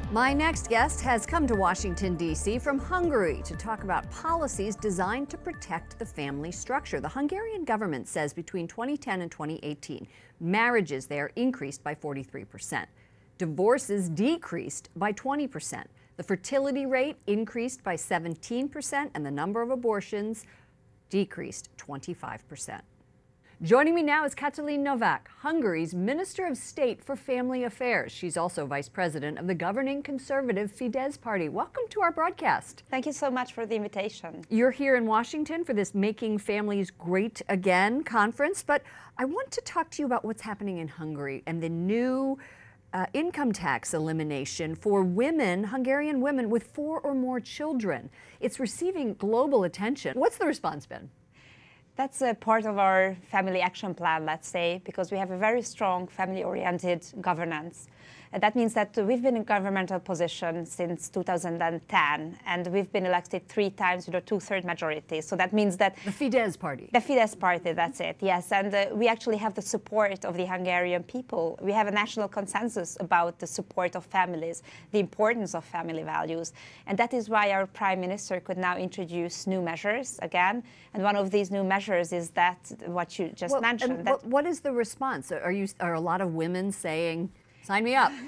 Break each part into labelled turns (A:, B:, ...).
A: My next guest has come to Washington, D.C. from Hungary to talk about policies designed to protect the family structure. The Hungarian government says between 2010 and 2018, marriages there increased by 43%. Divorces decreased by 20%. The fertility rate increased by 17%, and the number of abortions decreased 25%. Joining me now is Katalin Novak, Hungary's Minister of State for Family Affairs. She's also Vice President of the governing conservative Fidesz party. Welcome to our broadcast.
B: Thank you so much for the invitation.
A: You're here in Washington for this Making Families Great Again conference, but I want to talk to you about what's happening in Hungary and the new income tax elimination for women, Hungarian women with 4 or more children. It's receiving global attention. What's the response been?
B: That's a part of our family action plan, let's say, because we have a very strong family-oriented governance. And that means that we've been in governmental position since 2010, and we've been elected 3 times with a 2/3 majority. So that means that...
A: The Fidesz party.
B: The Fidesz party, that's it, yes. And we actually have the support of the Hungarian people. We have a national consensus about the support of families, the importance of family values. And that is why our Prime Minister could now introduce new measures again. And one of these new measures is that what you just mentioned.
A: What is the response? Are a lot of women saying, sign me up?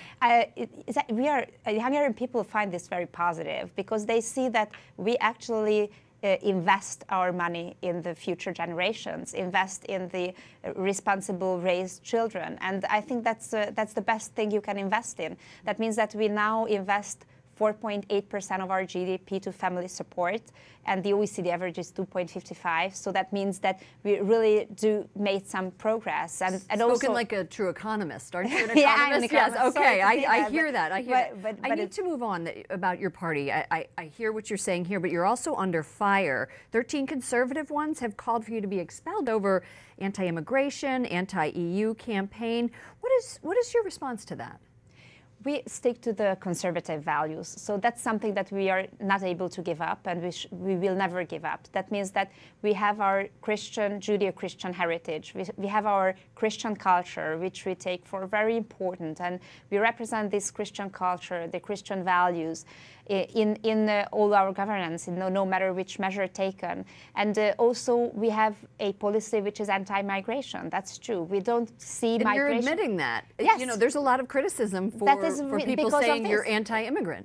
B: The Hungarian people find this very positive because they see that we actually invest our money in the future generations, invest in the responsible raised children. And I think that's the best thing you can invest in. That means that we now invest 4.8% of our GDP to family support, and the OECD average is 2.55. So that means that we really do make some progress. And
A: Spoken
B: also,
A: like a true economist, aren't you? An economist?
B: Yeah, I'm an economist.
A: Yes, okay,
B: Sorry
A: I hear that. I hear
B: but
A: that. I need to move on about your party. I hear what you're saying here, but you're also under fire. 13 conservative ones have called for you to be expelled over anti-immigration, anti-EU campaign. What is your response to that?
B: We stick to the conservative values. So that's something that we are not able to give up, and we will never give up. That means that we have our Christian, Judeo-Christian heritage. We have our Christian culture, which we take for very important, and we represent this Christian culture, the Christian values in all our governance, no matter which measure taken. And also we have a policy which is anti-migration. That's true. We don't see
A: and
B: migration.
A: You're admitting that.
B: Yes.
A: You know, there's a lot of criticism for people saying you're anti-immigrant.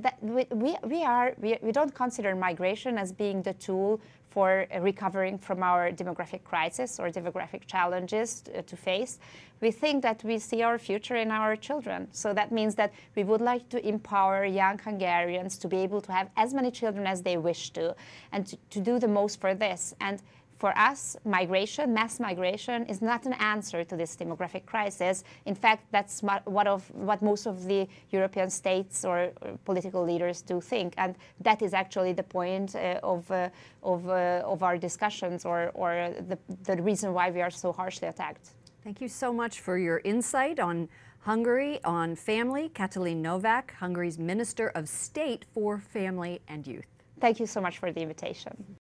B: We don't consider migration as being the tool for recovering from our demographic crisis or demographic challenges to face. We think that we see our future in our children. So that means that we would like to empower young Hungarians to be able to have as many children as they wish to, and to do the most for this. And for us, migration, mass migration, is not an answer to this demographic crisis. In fact, that's what most of the European states or political leaders do think. And that is actually the point of our discussions or the reason why we are so harshly attacked.
A: Thank you so much for your insight on Hungary, on family. Katalin Novak, Hungary's Minister of State for Family and Youth.
B: Thank you so much for the invitation.